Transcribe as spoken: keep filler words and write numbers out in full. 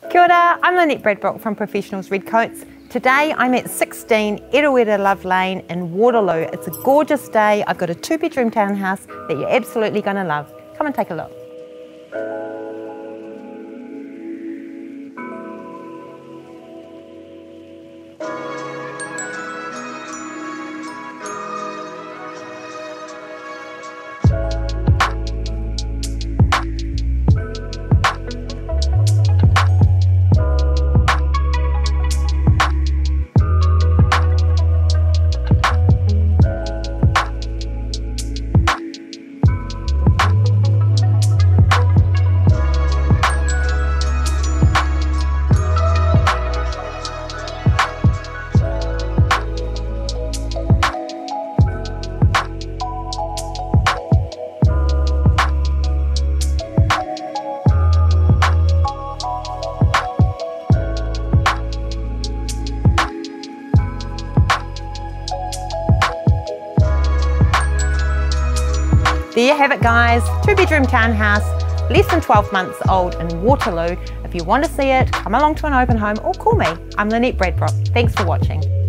Kia ora, I'm Lynette Bradbrook from Professionals Redcoats. Today I'm at sixteen Eruera Love Lane in Waterloo. It's a gorgeous day. I've got a two bedroom townhouse that you're absolutely going to love. Come and take a look. There you have it guys, two bedroom townhouse, less than twelve months old in Waterloo. If you want to see it, come along to an open home or call me. I'm Lynette Bradbrook. Thanks for watching.